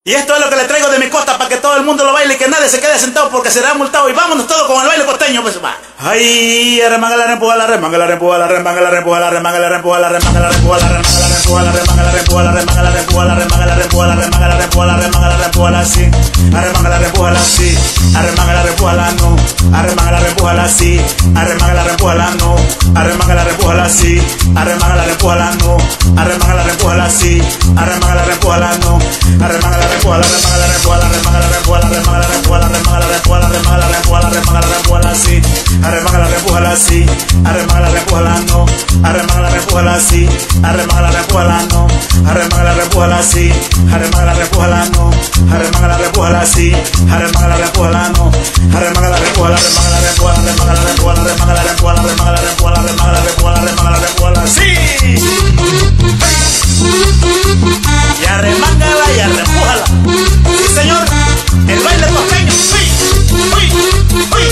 Y esto es lo que le traigo de mi costa para que todo el mundo lo baile y que nadie se quede sentado porque será multado. Y vámonos todos con el baile costeño, pues va. Ay, remanga la rempuja, la remanga la rempuja, la remanga la rempuja, la remanga la rempuja, la remanga la rempuja, la remanga la rempuja, la remanga la rempuja, la remanga la rempuja, la remanga la rempuja, la remanga la rempuja, la remanga la rempuja, la sí, arremanga la rempuja, la sí, arremanga la rempuja, la no, arremanga la rempuja, la sí, arremanga la rempuja, la no, arremanga la rempuja, la sí, arremanga la rempuja, la no, arremanga la rempuja, la sí, arremanga la rempuja, la no, arremanga la rempuja, la remanga la rempuja, la remanga la rempuja, la remanga la rempuja, la remanga la rempuja, la remanga la rempuja, la remanga la rempuja, la sí, arremanga la rempuja, la sí, arremanga la rempuja, la no, arremanga la rempuja, la sí, arremanga la rempuja, la no, arremanga la rempuja, la sí, arremanga la rempuja, la no, arremanga la rempuja, la sí, arremanga la rempuja, la no, arremanga la rempuja, la remanga la rempuja, la remanga la rempuja, la remanga la rempuja, la remanga la rempuja, la remanga la rempuja, la remanga la rempuja, la sí. Y arremángala y arrempújala. Sí, señor, el baile costeño. Uy, uy, uy.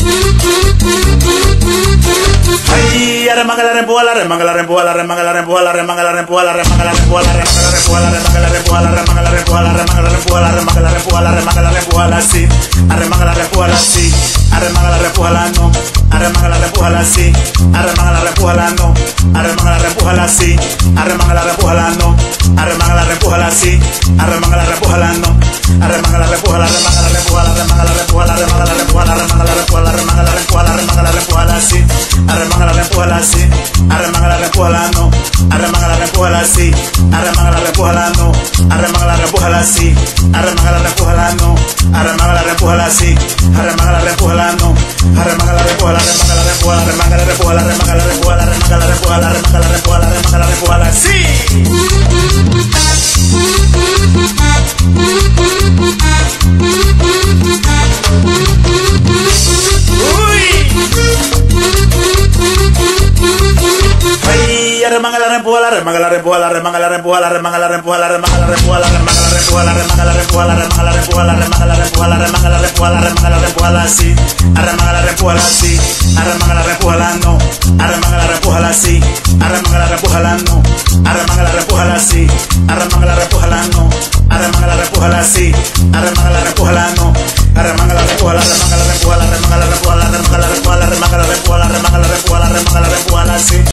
Ay, arremanga la rempuja, la remanga la rempuja, la remanga la rempuja, la remanga la rempuja, la remanga la rempuja, la remanga la rempuja, la remanga la rempuja, la remanga la rempuja, la remanga la rempuja, la remanga la rempuja, la remanga la rempuja, la sí, arremanga la rempuja, la sí, arremanga la rempuja, la no, arremanga la rempuja, la sí, arremanga la rempuja, la no, arremanga la rempuja, la sí, arremanga la rempuja, la no, arremanga la rempuja, la sí, arremanga la rempuja, la no, arremanga la rempuja, la remanga la rempuja, la remanga la rempuja, la remanga la rempuja, la remanga la rempuja, la remanga la rempuja, la remanga la rempuja, la sí, arremanga la rempuja, la sí, arremanga la rempuja, la no, arremanga la rempuja, la sí, arremanga la rempuja, la no, arremanga la rempuja, la sí, arremanga la rempuja, la no, arremanga la rempuja, la sí, arremanga la rempuja, la no, arremanga la rempuja, la remanga la rempuja, la remanga la rempuja, la remanga la rempuja, la remanga la rempuja, la remanga la rempuja, la remanga la rempuja, la sí. Remanga la rempuja, la remanga la rempuja, la remanga la rempuja, la remanga la rempuja, la remanga la rempuja, la remanga la rempuja, la remanga la rempuja, la remanga la rempuja, la remanga la rempuja, la remanga la rempuja, la remanga la rempuja, la sí, arremanga la rempuja, la sí, arremanga la rempuja, la no, arremanga la rempuja, la sí, arremanga la rempuja, la no, arremanga la rempuja, la sí, arremanga la rempuja, la no, arremanga la rempuja, la sí,